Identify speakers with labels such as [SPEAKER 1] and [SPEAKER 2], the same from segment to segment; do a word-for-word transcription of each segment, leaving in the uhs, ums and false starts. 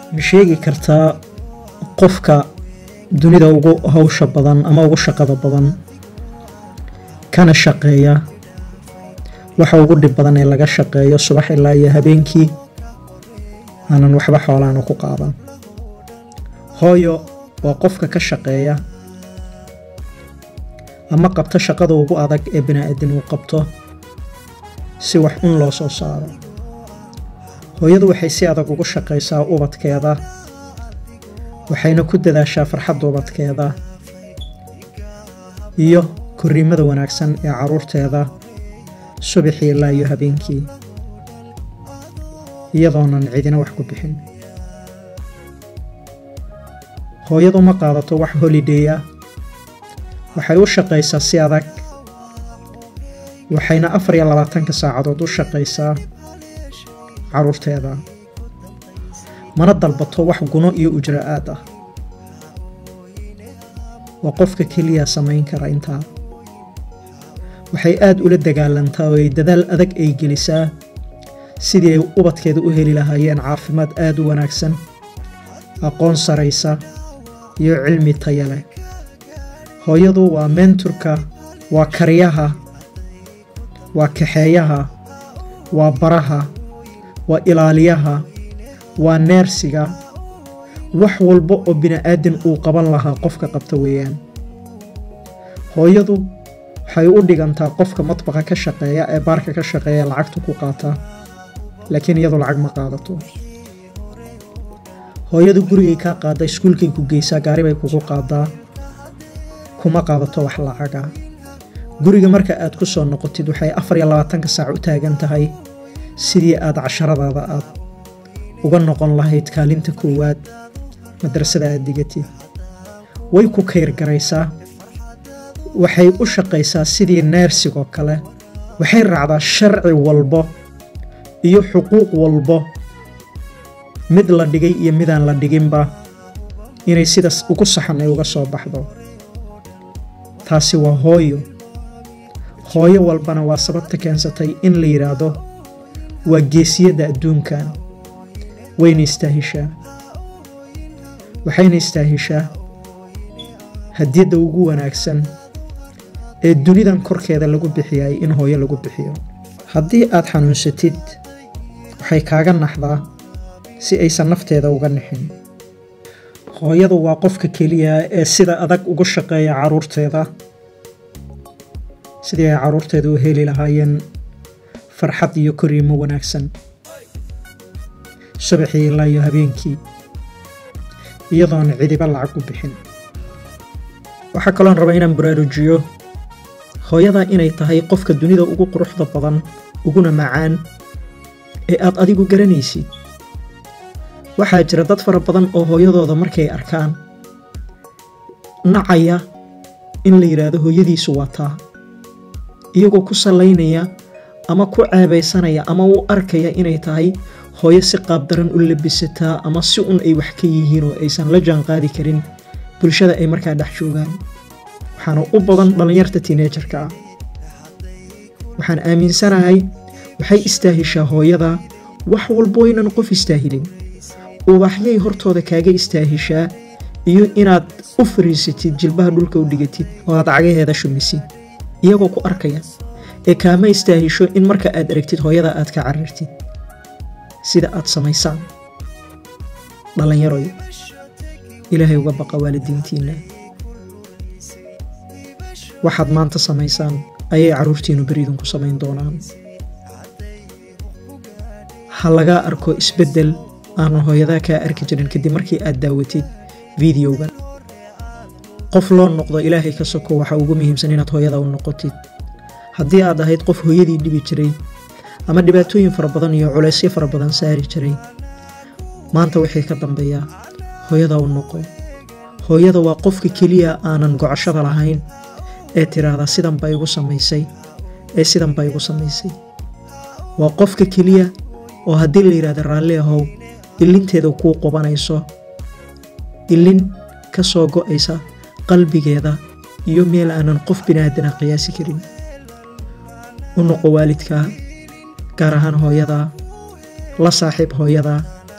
[SPEAKER 1] sheegi kartaa qofka dunida ugu hawsha badan ama ugu shaqada badan kana shaqeeya waxa ugu dhib badan ee laga shaqeeyo subax ilaa iyo habeenkii aanan waxba xoolaana ku qaadan. hooyo waa qofka ka shaqeeya ama qabta shaqada ugu adag ee bini'aadin uu qabto si wax un loo soo saaro. hooyadu waxay si adag ugu shaqaysaa ubadkeeda, waxayna ku dadaashaa farxadda ubadkeeda iyo korriimada wanaagsan ee carruurteeda subaxii ilaa iyo habeenkii iyadoonan cidina wax ku bixin. hooyadu ma qaadato wax holiday ah, waxay u shaqaysaa si adag, waxayna afar iyo labaatanka saacadood u shaqaysaa carruurteeda, mana dalbato wax guno iyo ujra'aad ah. waa qofka keliya samayn kara intaa. waxay aad ula dagaalantaa oo ay dadaal adag ay gelisaa sidii ay ubadkeeda u heli lahaayeen caafimaad aad u wanaagsan, aqoon saraysa iyo cilmi tayo leh. hooyadu waa mentorka, waa kariyaha, waa kaxeeyaha, waa baraha, waa ilaaliyaha, waa neersiga, wax walba oo bini'aadin uu qaban lahaa qofka qabta weeyaan. hooyadu waxay u dhigantaa qofka matbaqa ka shaqeeya ee baarka ka shaqeeya lacagta ku qaata, laakiin iyadu lacag ma qaadato. hooyadu gurigay kaa qaada, iskuulkay ku geysaa, gaari bay kugu qaadaa, kuma qaadato wax lacaga. guriga marka aad ku soo noqotid waxay afar iyo labaatanka saac u taagan tahay sidii aad casharadaada aad uga noqon lahayd kaalinta koowaad madrasada aad digatid. way ku kayr garaysaa, waxay u shaqaysaa sidii neersigoo kale, waxay raacdaa sharci walbo iyo xuquuq walbo, mid la dhigay iyo midaan la dhiginba, inay sidaas ugu saxan ay uga soo baxdo. taasi waa hooyo. hooyo walbana waa sababta keensatay in la yidhaahdo waa geesiyadda adduunkan. wayna istaahishaa, waxayna istaahishaa hadiyadda ugu wanaagsan ee dunidan korkeeda lagu bixiyay in hooyo lagu bixiyo. haddii aad xanuunsatid waxay kaaga naxdaa si aysan nafteeda uga nixin. hooyadu waa qofka keliya ee sida adag ugu shaqeeya carruurteeda sidii ay carruurteeda u heli lahaayeen farxad iyo korriimo wanaagsan subaxii ilaa iyo habeenkii iyadoon cidiba lacag u bixin. waxaa kaloon rabaa inaan baraarujiyo hooyada inay tahay qofka dunida ugu quruxda badan uguna macaan ee aad adigu garanaysid. waxaa jira dad fara badan oo hooyadooda markay arkaan nacaya in la yidhaahdo hooyadiisu waa taa, iyagoo ku salaynaya ama ku ceebaysanaya ama u arkaya inay tahay hooyo si qaabdaran u labisataa ama si un ay wax ka yihiin oo aysan la jaan qaadi karin bulshada ay markaa dhex joogaan. waxaana u badan dhallinyarta teenagerka ah. waxaan aaminsanahay waxay istaahishaa hooyada wax walbo inaan qof istaahilin. ubaxyay hortooda kaaga istaahishaa iyo inaad u fariisatid, jilbaha dhulka u dhigatid oo aad cagaheeda shumisid iyagoo ku arkaya, ee kaama istaahisho in marka aad aragtid hooyada aad ka carartid sida aad samaysaan. dhallinyaroy, ilaahay uga baqa waalidiintiina. waxaad maanta samaysaan ayay carruurtiinu beridinku samayn doonaan. ha lagaa arko isbeddel aanan hooyadaa kaa arki jirin kadib markii aad daawatid videogan. qof loo noqdo ilaahay ka soko waxaa ugu muhiimsan inaad hooyada u noqotid. haddii aad ahayd qof hooyadii dhibi jiray ama dhibaatooyin fara badan iyo culaysyo fara badan saari jiray, maanta wixii ka dambeeya hooyada u noqo. hooyada waa qofka keliya aanan gocashada lahayn ee tiraahda sidan bay igu samaysay ee sidan bay igu samaysay. waa qofka keliya oo haddii la yidhaahdo raalli ahow ilinteeda kuu qubanayso, ilin ka soo go'aysa qalbigeeda iyo meel aanan qof bini'aadana qiyaasi karin. u noqo waalidka, gaar ahaan hooyada, la saaxiib hooyada,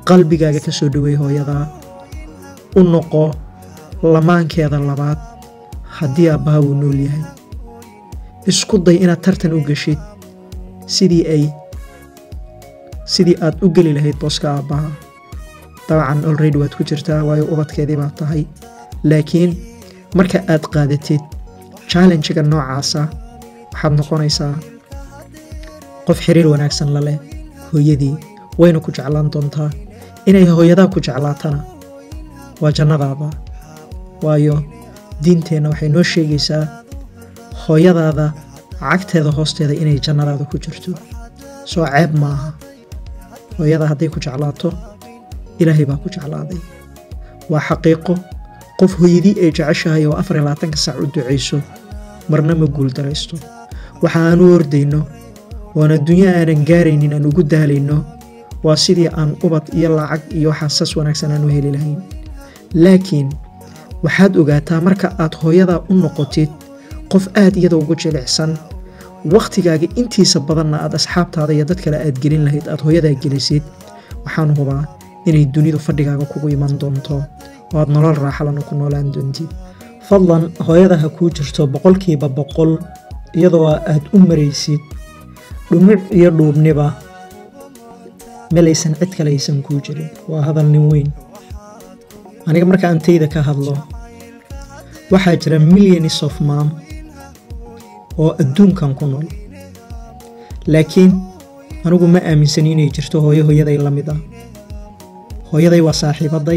[SPEAKER 1] qalbigaaga ka soo dhaweey hooyadaa u noqo lamaankeeda labaad haddii aabbaha uu nool yahay isku day inaad tartan u gashid sidii ay sidii aad u geli lahayd booska aabbaha dabcan already waad ku jirtaa waayo ubadkeedii baad tahay laakiin marka aad qaadatid challenge-ga noocaasa waxaad noqonaysaa qof xiriir wanaagsan la leh hooyadii wayna ku jeclaan doontaa inay hooyadaa ku jeclaatana waa jannadaada waayo diinteenna waxay noo sheegaysaa hooyadaada cagteeda hoosteeda inay jannadaada ku jirto soo ceeb maaha hooyada hadday ku jeclaato ilaahay baa ku jeclaaday waa xaqiiqo qof hooyadii ay jeceshahay oo afar iyo labaatanka saac u ducayso marna ma guuldaraysto waxa aan u ordayno oon adduunyo aanan gaaraynin aan ugu daalayno waa sidii aan ubad iyo lacag iyo waxaasas wanaagsan aan u heli lahayn laakiin waxaad ogaataa marka aad hooyadaa u noqotid qof aad iyada ugu jilicsan wakhtigaaga intiisa badanna aad asxaabtaada iyo dad kale aad gelin lahayd aad hooyadaa gelisid waxaan hubaa inay dunidu fadhigaaga kugu iman doonto oo aad nolol raaxalana ku noolaan doontid fadlan hooyada ha kuu jirto boqolkiiba boqol iyadoo aad u maraysid dhumuc iyo dhuubniba meelaysan cid kale aysan kuu jirin waa hadal nin weyn aniga marka aan tayda ka hadlo waxaa jira millions of mom oo adduunkan ku nool laakiin anigu ma aaminsan inay jirto hooyo hooyaday la mid ah hooyaday waa saaxiibaday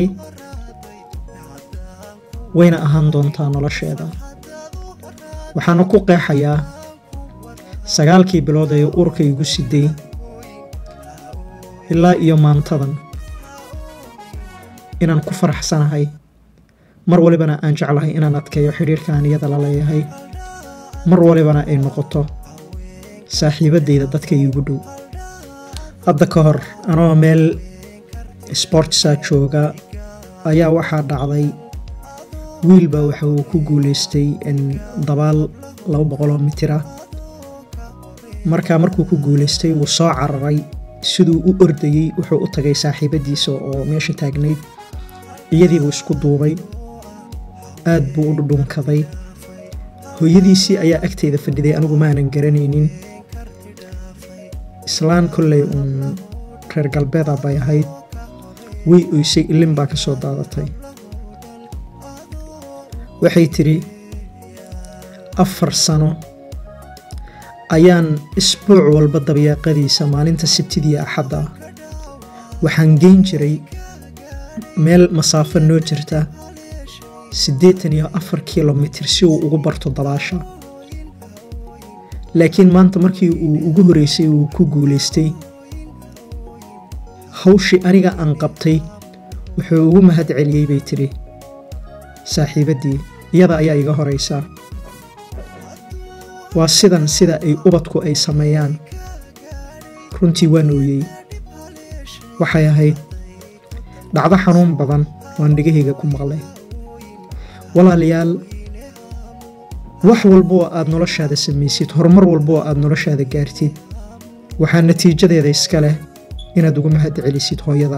[SPEAKER 1] wayna ahaan doontaa nolosheeda waxaana ku qeexayaa sagaalkii bilood ee urka igu siday ilaa iyo maantadan inaan ku faraxsanahay mar walibana aan jeclahay inaan adkeeyo xiriirkaan iyada la leeyahay mar walibana ay noqoto saaxiibadeyda dadka iigu dhow hadda ka hor anoo meel sportsa jooga ayaa waxaa dhacday wiilba waxa uu ku guulaystay dabaal laba boqol oo mitir ah markaa markuu ku guulaystay wuu soo cararay siduu u ordayey wuxuu u tagay saaxiibadiisa oo meesha taagnayd iyadiibuu isku duubay aad buu u dhudhunkaday hooyadiisii ayaa agteyda fadhiday anigu maanan garanaynin islaan kolley uun reer galbeeda bay ahayd way oysay ilin baa ka soo daadatay waxay tidhi afar sano ayaan isbuuc walba dabayaaqadiisa maalinta sabtidii axadda waxaan geyn jiray meel masaafo noo jirta siddeetan iyo afar kilomitir si uu ugu barto dabaasha laakiin maanta markii uu ugu horeysay uu ku guulaystay hawshii aniga aan qabtay wuxuu ugu mahad celiyey bay tidhi saaxiibaddii iyada ayaa iga horeysaa waa sidan sida ay ubadku ay sameeyaan runtii waan ooyey waxay ahayd dhacdo xanuun badan waan dhegahayga ku maqlay walaalayaal wax walba oo aad noloshaada samaysid horumar walba oo aad noloshaada gaartid waxaa natiijadeeda iska leh inaad ugu mahad celisid hooyada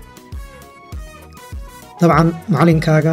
[SPEAKER 1] dabcan macalinkaaga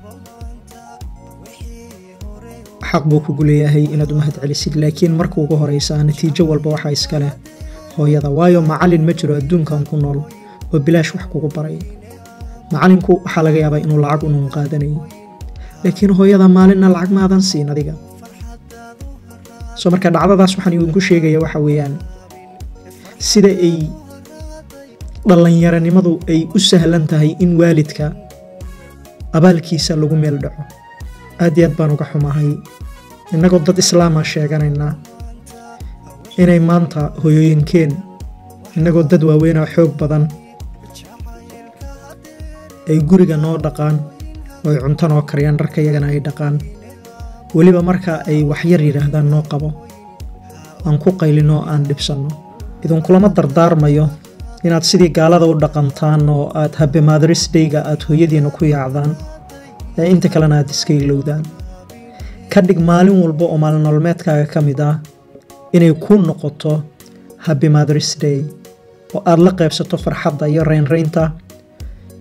[SPEAKER 1] xaq buu kugu leeyahay inaad u mahad celisid laakiin marka ugu horeysa natiijo walba waxaa iska leh hooyada waayo macalin ma jiro adduunkan ku nool oo bilaash wax kugu baray macalinku waxaa laga yaabaa inuu lacag unuun qaadanayo laakiin hooyada maalinna lacag maadan siin adiga soo marka dhacdadaas waxaan idinku sheegaya waxa weeyaan sida ay dhallinyaranimadu ay u sahlan tahay in waalidka abaalkiisa lagu meel dhaco aad iyo aad baan uga xumahay innagoo dad islaama sheeganaynaa inay maanta hooyooyinkeen innagoo dad waaweynoo xoog badan ay guriga noo dhaqaan oo ay cunto noo kariyaan dharka iyagana ay dhaqaan weliba marka ay waxyar yidhaahdaan noo qabo aan ku qaylino aan dhibsanno idinkulama dardaarmayo inaad sidii gaalada u dhaqantaan oo aad happy Mother's Day-ga aad hooyadiina ku yaacdaan ee inta kalena aad iska ilowdaan ka dhig maalin walba oo maalin nolomeedkaaga ka mid ah inay ku noqoto happy Mother's Day oo aad la qaybsato farxadda iyo reynreynta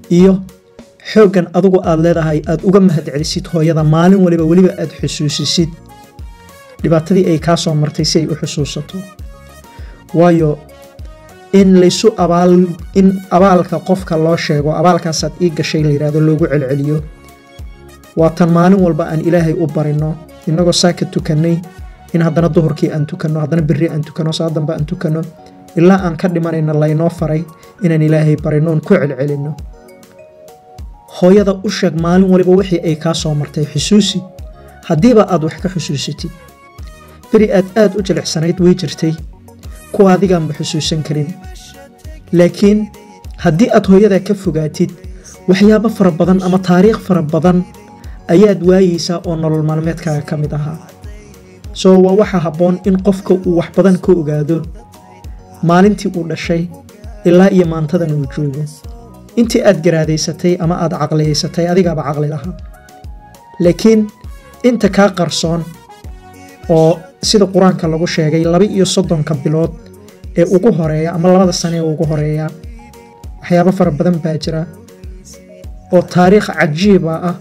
[SPEAKER 1] iyo xooggan adigu aad leedahay aad uga mahadcelisid hooyada maalin waliba waliba aad xusuusisid dhibaatadii ay kaa soo martay si ay u xusuusato waayo in laysu abaal in abaalka qofka loo sheego abaalkaasaad ii gashay la yidhaahdo loogu celceliyo waa tan maalin walba aan ilaahay u barino innagoo saaka tukannay in haddana duhurkii aan tukanno haddana berri aan tukanno saadamba aan tukanno ilaa aan ka dhimanayna laynoo faray inaan ilaahay barino oon ku celcelinno hooyada u sheeg maalin waliba wixii ay kaa soo martay xusuusi haddiiba aad wax ka xusuusatid beri aad aad u jilicsanayd way jirtay kuwa adigaanba xusuusan karin laakiin haddii aad hooyada ka fogaatid waxyaabo fara badan ama taariikh fara badan ayaad waayeysaa oo nolol maalmeedkaaga ka mid ahaa soo waa waxa habboon in qofka uu wax badan ka ogaado maalintii uu dhashay ilaa iyo maantadan uu joogo intii aad garaadaysatay ama aad caqliyaysatay adigaaba caqli lahaa laakiin inta kaa qarsoon oo sida qur-aanka lagu sheegay laba iyo soddonka bilood ee ugu horeeya ama labada sane ee ugu horeeya waxyaabo fara badan baa jira oo taariikh cajiiba ah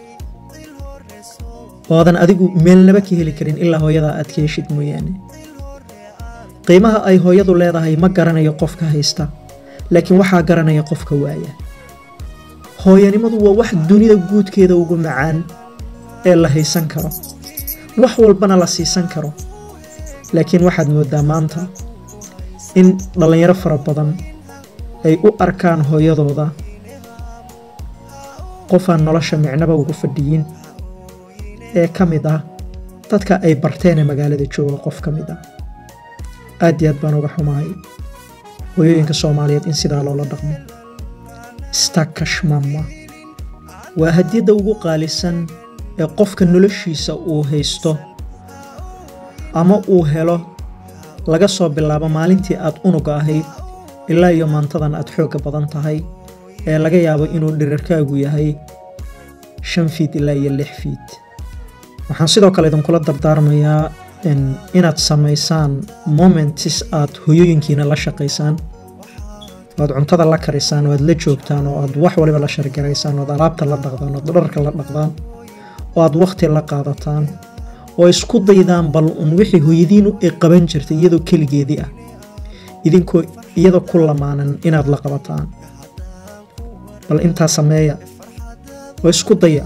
[SPEAKER 1] oodan adigu meelnaba ka heli karin ilaa hooyada aad ka heshid mooyaane qiimaha ay hooyadu leedahay ma garanayo qofka haysta laakiin waxaa garanaya qofka waaya hooyanimadu waa wax dunida guudkeeda ugu macaan ee la haysan karo wax walbana la siisan karo laakiin waxaad moodaa maanta in dhallinyaro fara badan ay u arkaan hooyadooda qofaan nolosha micnaba ugu fadhiyin ee ka mid ah dadka ay barteen ee magaalada jooga qof ka mid ah aad iyo aad baan uga xumahay hooyooyinka Soomaaliyeed in sidaa loola dhaqmo istakashmama waa hadiyada ugu qaalisan ee qofka noloshiisa uu haysto ama uu helo laga soo bilaabo maalintii aad unuga ahayd ilaa iyo maantadan aad xoog badan tahay ee laga yaabo inuu dhirarkaagu yahay shan fiit ilaa iyo lix fiit waxaan sidoo kale idin kula dardaarmayaa in inaad samaysaan moments aad hooyooyinkiina la shaqaysaan waad cuntada la karisaan waad la joogtaan oo aad wax waliba la shargaraysaan oo alaabta la dhaqdaan oo dharka la dhaqdaan oo aad waqti la qaadataan oo isku daydaan bal un wixii hooyadiinu ay qaban jirtay iyadoo keligeedii ah idinkoo iyadoo ku lamaanan inaad la qabataan bal intaa sameeya oo isku daya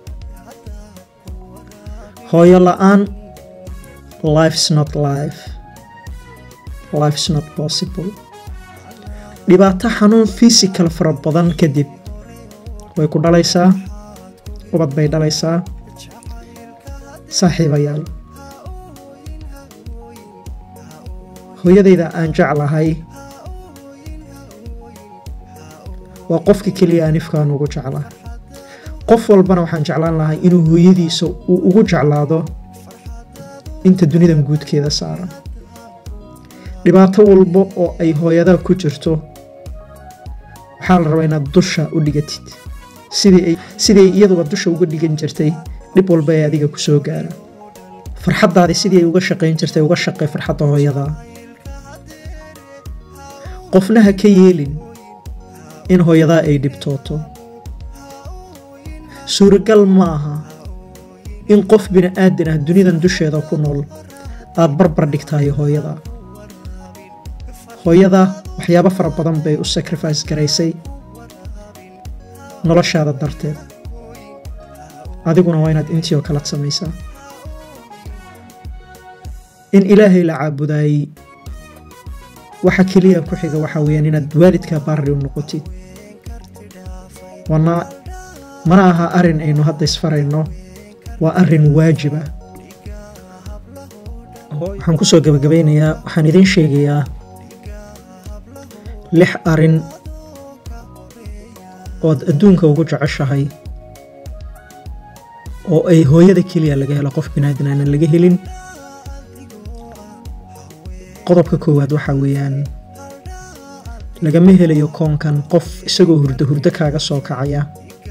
[SPEAKER 1] hooyo la'aan life's not life life's not possible dhibaato xanuun physical fara badan kadib way ku dhalaysaa ubad bay dhalaysaa saaxiibayaal hooyadayda aan jeclahay waa qofka keliya aan ifkaan ugu jeclaa qof walbana waxaan jeclaan lahay inuu hooyadiisa uu ugu jeclaado inta dunidan guudkeeda saaran dhibaato walba oo ay hooyada ku jirto waxaa la rabaa inaad dusha u dhigatid sidii ay sidii iyaduba dusha uga dhigan jirtay dhib walba ee adiga ku soo gaara farxaddaadi sidii ay uga shaqayn jirtay uga shaqay farxadda hooyada qofna ha ka yeelin in hooyada ay dhibtooto suuragal ma aha in qof bini aadan ah dunidan dusheeda ku nool aad barbar dhigtahay hooyada hooyada waxyaabo fara badan bay u sacrifice garaysay noloshaada darteed adiguna waa inaad intii oo kala samaysaa in ilaahay la caabudaay waxa keliya ku xiga waxa weeyaan inaad waalidka baari u noqotid wana mana aha arin aynu hadda isfarayno waa arin waajib ah waxaan ku soo gabagabeynayaa waxaan idin sheegayaa lix arin oo adduunka ugu jeceshahay oo ay hooyada keliya laga helo qof bini'aadan aan laga helin qodobka koowaad waxa weeyaan lagama helayo koonkan qof isagoo hurdo hurdo kaaga soo kacaya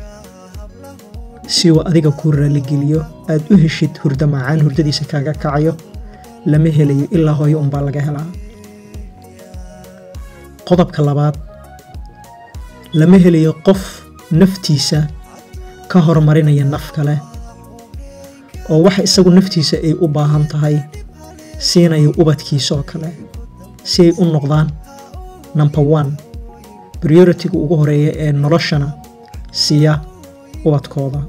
[SPEAKER 1] si uu adiga ku raali geliyo aad u heshid hurdo macaan hurdadiisa kaaga kacayo lama helayo ilaa hooyo unbaa laga helaa qodobka labaad lama helayo qof naftiisa ka hormarinaya naf kale oo waxa isagu naftiisa ay u baahan tahay siinayo ubadkiisa oo kale si ay u noqdaan number one priority ugu horeeya ee noloshana siya ubadkooda.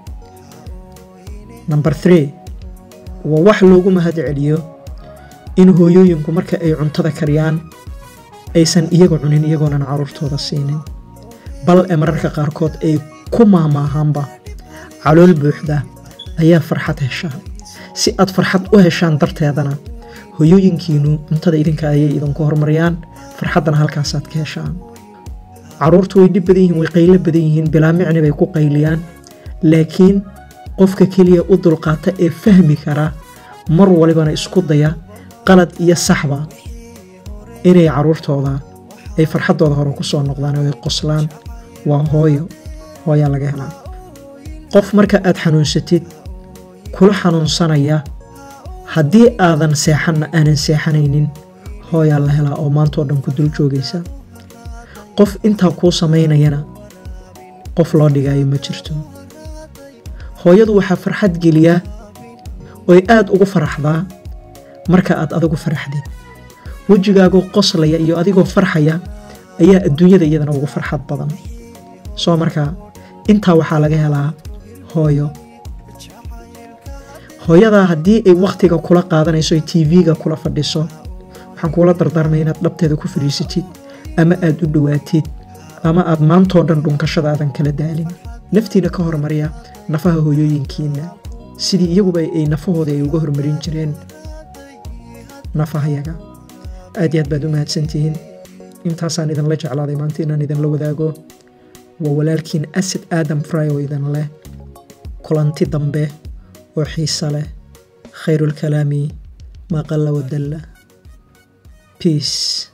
[SPEAKER 1] number three waa wax loogu mahad celiyo in hooyooyinku marka ay cuntada kariyaan aysan iyaga cunin iyagoonan caruurtooda siinin, bal ee mararka qaarkood ay ku maamaahaanba calool buuxda ayaa farxad heshaa. si aad farxad u heshaan darteedana hooyooyinkiinu cuntada idinka ayay idinku hormariyaan, farxaddana halkaasaad ka heshaan. caruurtu way dhib badan yihiin, way qaylo badan yihiin, bilaa micni bay ku qayliyaan, laakiin qofka keliya u dulqaata ee fahmi kara mar walibana isku daya qalad iyo saxba inay caruurtooda ay farxaddooda hore ku soo noqdaan oo ay qoslaan waa hooyo. hooyaa laga helaa. qof marka aad xanuunsatid kula xanuunsanaya haddii aadan seexanna aanan seexanaynin hooyaa la helaa oo maantoo dhan ku dul joogaysa. qof intaa kuu samaynayana qof loo dhigayo ma jirto. hooyadu waxaa farxad geliyaa oo ay aad ugu faraxdaa marka aad adigu faraxdid. wejigaagoo qoslaya iyo adigoo farxaya ayaa adduunyada iyadana ugu farxad badan. soo markaa intaa waxaa laga helaa hooyo. hooyadaa haddii ay wakhtiga kula qaadanayso ay tv-ga kula fadhiso waxaan kuula dardaarmay inaad dhabteeda ku fadhiisatid ama aad u dhowaatid ama aad maantoo dhan dhunkashadaadan kala daalin. naftiina ka hormariya nafaha hooyooyinkiina sidii iyaguba ay nafahooda ay uga hormarin jireen nafahayaga. aad iyo aad baad u mahadsantihiin. intaasaan idinla jeclaaday maanta inaan idinla wadaago. waa walaalkiin Asad Adam Fry oo idin leh kulanti dambe oo xiiso leh. khayrul kalaami ma qalla wa dalla. peace.